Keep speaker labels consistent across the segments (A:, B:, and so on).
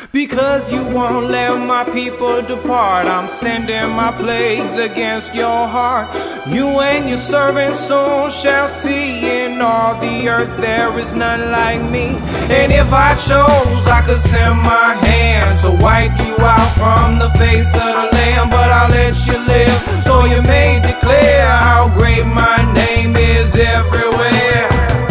A: Because you won't let my people depart, I'm sending my plagues against your heart. You and your servants soon shall see, in all the earth there is none like me. And if I chose, I could send my hand to wipe you out from the face of the land. But I'll let you live, so you may declare how great my name is everywhere.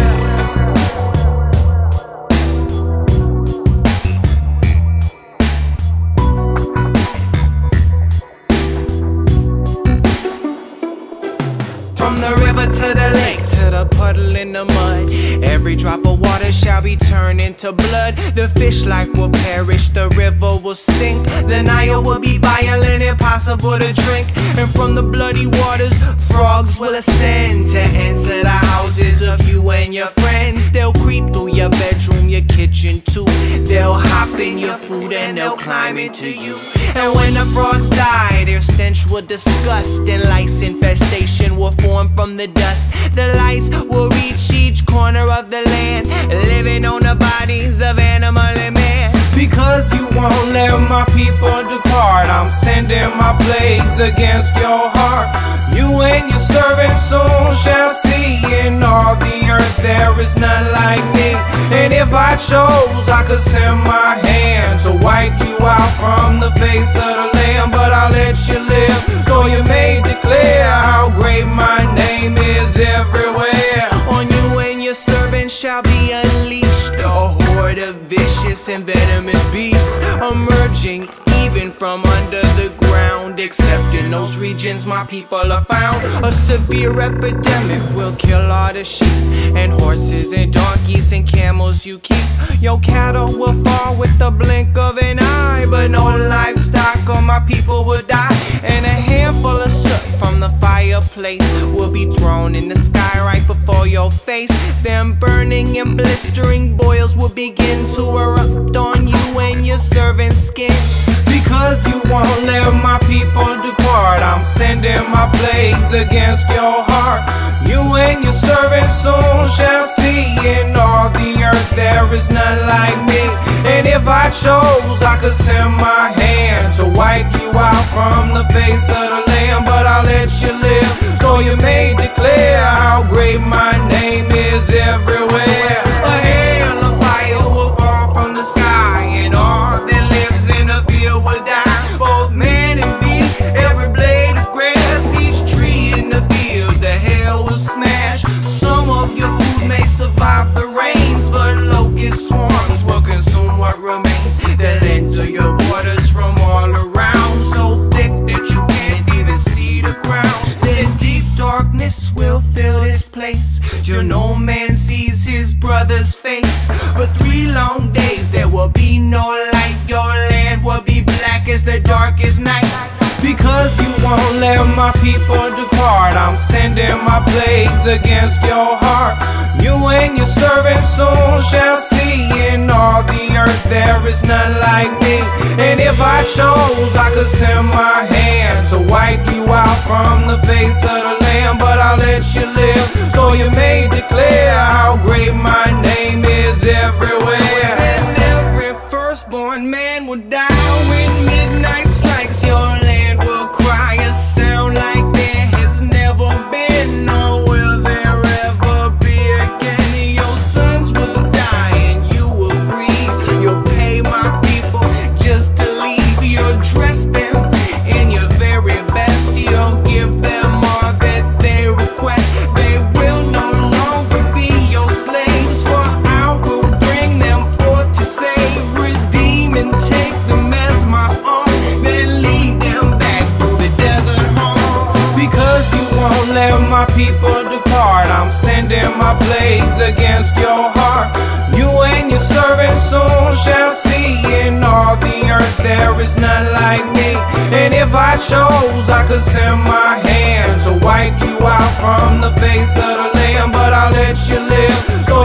A: From the river to the lake, to the puddle in the mud, every drop of water shall be turned into blood. The fish life will perish, the river will stink, the Nile will be violent, impossible to drink. And from the bloody waters, frogs will ascend to enter the houses of you and your friends. They'll creep through your bedroom, your kitchen too. They'll hop in your food and they'll climb into you. And when the frogs die, their stench will disgust, and lice infestation will form from the dust. The lice will reach each corner of the land, living on the bodies of animal and man. Because you won't let my people depart, I'm sending my plagues against your heart. You and your servants soon shall see, in all the earth there is none like me. And if I chose, I could send my hand to wipe you out from the face of the land. But I'll let you live, so you may declare how great my name is everywhere. On you and your servants shall be unleashed a horde of vicious and venomous beasts, emerging even from under the ground. Except in those regions my people are found, a severe epidemic will kill all the sheep and horses and donkeys and camels you keep. Your cattle will fall with the blink of an eye, but no livestock or my people will die. And a handful of soot from the fireplace will be thrown in the sky right before your face. Then burning and blistering boils will begin to erupt on you and your servant's skin. Because you won't let my people depart, I'm sending my plagues against your heart. You and your servants soon shall see, in all the earth there is none like me. And if I chose, I could send my hand to wipe you out from the face of the land. But I'll let you live, so you may declare how great my name is everywhere. A hail of fire will fall from the sky, and all that lives in the field will die. Both man and beast, every blade of grass, each tree in the field, the hail will smash. Some of your food may survive the rains, but locust swarms will consume what remains. They'll enter your borders from all around, so thick that you can't even see the ground. Then deep darkness will fill this place, till no man sees his brother's face. For 3 long days there will be no light, your land will be black as the darkest night. Because you won't let my people depart, I'm sending my plagues against your heart. You and your servants soon shall see, in all the earth there is none like me. And if I chose, I could send my hand to wipe you out from the face of the land. But I'll let you live, so you may declare how great my name is everywhere. And every firstborn man will die when midnight strikes. Your land will cry a sound like there has never been, nor will there ever be again. Your sons will die and you will grieve. You'll pay my people just to leave. You'll dress them in your very best. You'll give them all that they request. They will no longer be your slaves, for I will bring them forth to save, redeem and take them as my own, then lead them back through the desert home. Because you won't let my people depart, I'm sending my plagues against your heart. You and your servants soon shall see, in all the earth there is none like me. And if I chose, I could send my hand to wipe you out from the face of the land. But I'll let you live, so